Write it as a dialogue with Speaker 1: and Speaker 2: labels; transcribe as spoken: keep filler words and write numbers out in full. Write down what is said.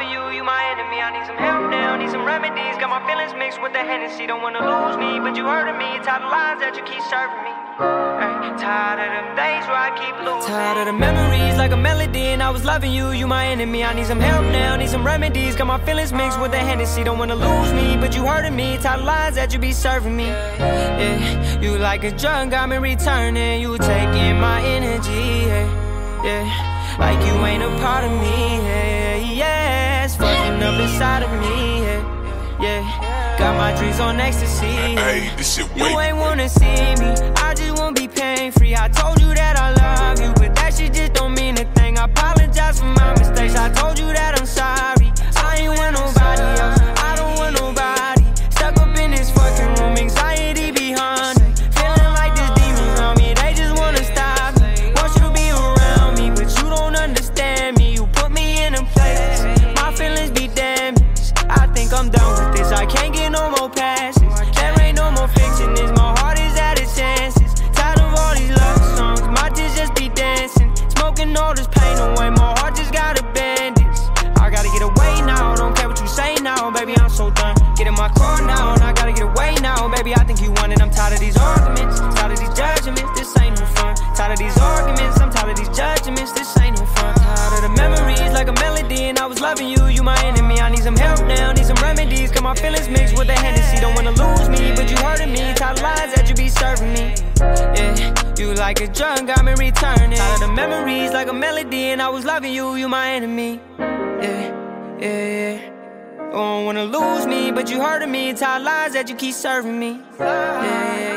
Speaker 1: loving you, you my enemy. I need some help now, need some remedies. Got my feelings mixed with the Hennessy. Don't wanna lose me, but you hurting me. Tired of lies that you keep serving me. Ay, tired of them days where I keep losing. Tired of the memories like a melody. And I was loving you, you my enemy. I need some help now, need some remedies. Got my feelings mixed with the Hennessy. Don't wanna lose me, but you hurting me. Tired of lies that you be serving me. Yeah, you like a drug, got me returning. You taking my energy, yeah, yeah. Like you ain't a part of me, yeah, yeah. It's fucking up inside of me, yeah, yeah. Got my dreams on ecstasy, yeah.
Speaker 2: Hey, this shit
Speaker 1: You ain't wanna see me, I just wanna be pain-free. I told you that I love you, but that shit just don't mean a thing. I apologize for my mistakes, I told you that I'm sorry. I ain't want nobody else, I don't want nobody. Stuck up in this fucking room, anxiety behind me. Feeling like this demon around me, they just wanna stop me. Want you to be around me, but you don't understand me. You put me in a place, my feelings be damaged. I think I'm done with this, I can't get no more passes. There ain't no more fixing this, my heart is at its chances. Tired of all these love songs, my tears just be dancing. Smoking all this pain away, my heart just got a bandage. I gotta get away now, don't care what you say now. Baby, I'm so done, get in my car now. And I gotta get away now, baby, I think you want it. I'm tired of these arguments, tired of these judgments, this ain't no fun. Tired of these arguments, I'm tired of these judgments, this ain't no fun. Tired of the memories like a melody. And I was loving you, you my enemy. I need some help now, need some remedies. Got my feelings mixed with the Hennessy. Don't wanna lose me, but you hurting me. Tired of lies that you be serving me. Yeah, you like a drug, got me returning. Tired of the memories like a melody. And I was loving you, you my enemy. Yeah, yeah, yeah. Don't wanna lose me, but you hurting me. Tired of lies that you keep serving me. Yeah, yeah.